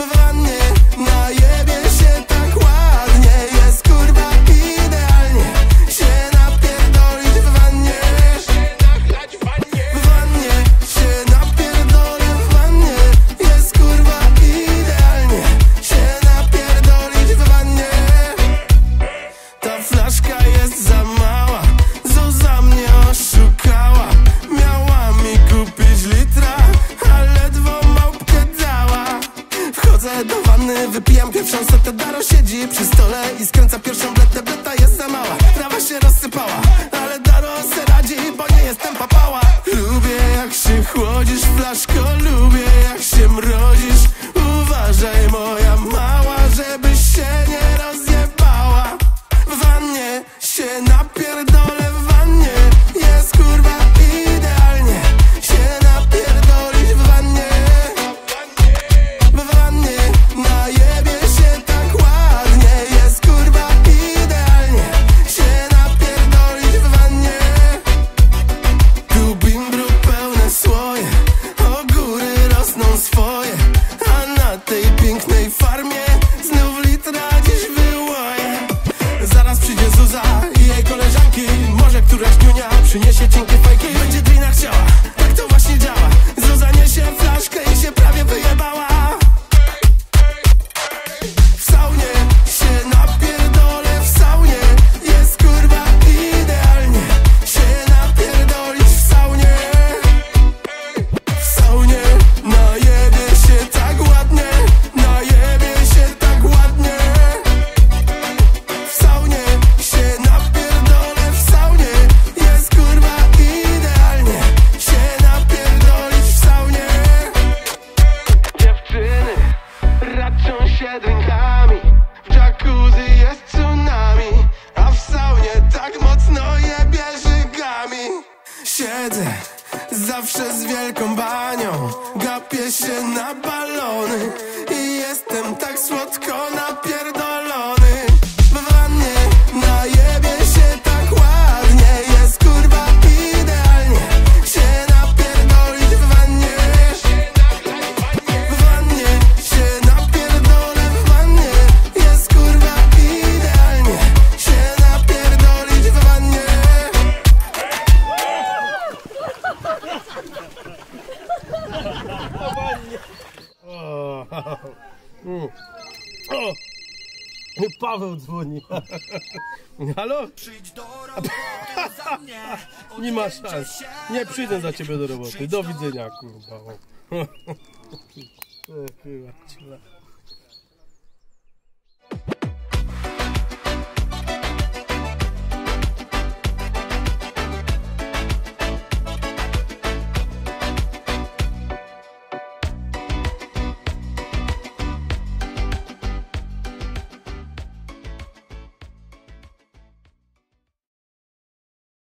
w wannie, najebie się tak ładnie. Jest kurwa idealnie, się napierdolić w wannie. W wannie, się napierdolę w wannie. Jest kurwa idealnie, się napierdolić w wannie. Ta flaszka jest za mała, Zuza mnie oszukała. Miała mi kupić litra, a ledwo małpkę dała. Wchodzę do wanny, wypijam pierwszą setę. Daro siedzi przy stole i skręca pierwszą bletę. Bleta jest za mała, trawa się rozsypała, ale Daro se radzi, bo nie jestem papała. Lubię jak się chłodzisz, flaszko, lubię jak się mrozisz. Uważaj moja mała, żebyś się nie rozjebała. W wannie się napierdolę, w wannie. Jest kurwa idealnie, się napierdolić w wannie. W wannie, najebie się tak ładnie. Jest kurwa idealnie, się napierdolić w wannie. Tu bimbru pełne słoje, o góry rosną swoje, a na tej pięknej farmie znów litra dziś wyłoje. Zaraz przyjdzie Zuza i jej koleżanki, może któraś niunia przyniesie cienkie fajki. Będzie drina chciała, tak to właśnie działa. Zuza niesie flaszkę i się prawie wyjebała. W saunie się napierdolę, w saunie. Jest kurwa idealnie, się napierdolić w saunie. W saunie, najebie się tak ładnie, najebie się tak ładnie. W saunie się napierdolę, w saunie. Jest kurwa idealnie, się napierdolić w saunie. Dziewczyny raczą się drinkami, w jacuzzi jest tsunami, a w saunie tak mocno jebie żygami. Siedzę zawsze z wielką banią, gapię się na balony i jestem tak słodko napierdolony. W wannie, najebie się tak ładnie. Jest kurwa idealnie, się napierdolić w wannie. W wannie, się napierdolę w wannie. Jest kurwa idealnie, się napierdolić w wannie. Paweł dzwoni. Halo? Nie ma szans. Nie przyjdę za ciebie do roboty. Do widzenia, kurwa. Kurwa.